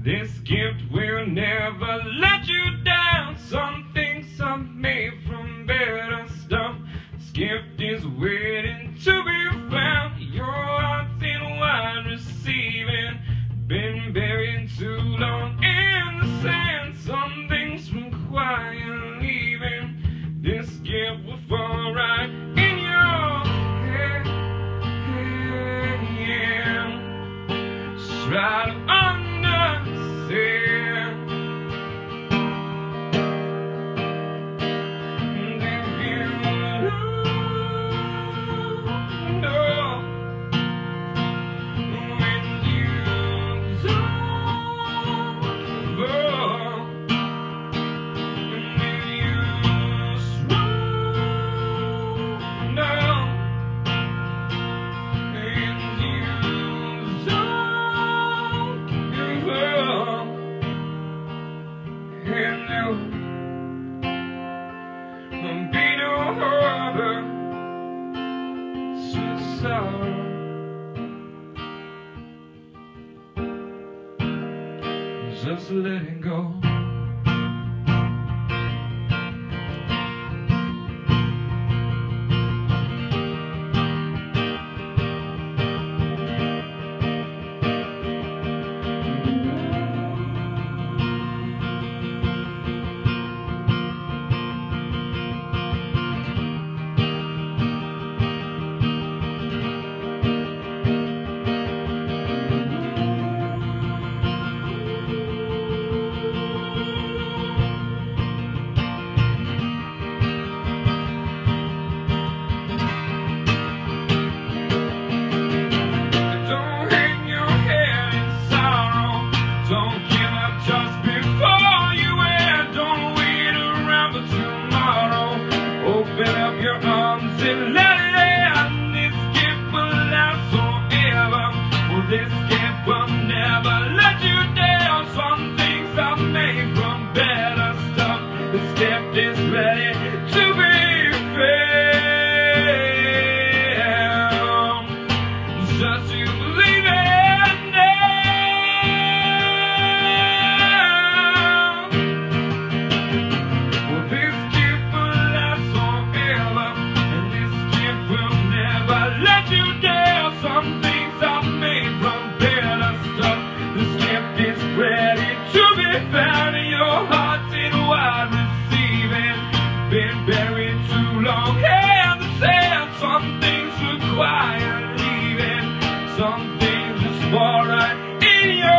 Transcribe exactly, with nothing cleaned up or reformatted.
This gift will never let you down. Some things are made from better stuff. This gift is waiting to be found. Your heart's in wide receiving, been buried too long in the sand. Some things require leaving. This gift will fall right in your head. Try to understand. And if you know, when you don't fall, and if you slow down, and you don't give up, and there'll be no harbor, sweet sorrow. Just letting go. Open up your arms and let it in. This gift will last forever. Well, this gift will never let you down. Some things are made from better stuff. This gift is ready to be found. Just you believe it now. Well, this gift will last forever, and this gift will never let you down. Some things are made from better stuff. This gift is ready to be found, and your heart's in wide receiving, been buried too long in the sand. Some things require leaving, some things just fall right in your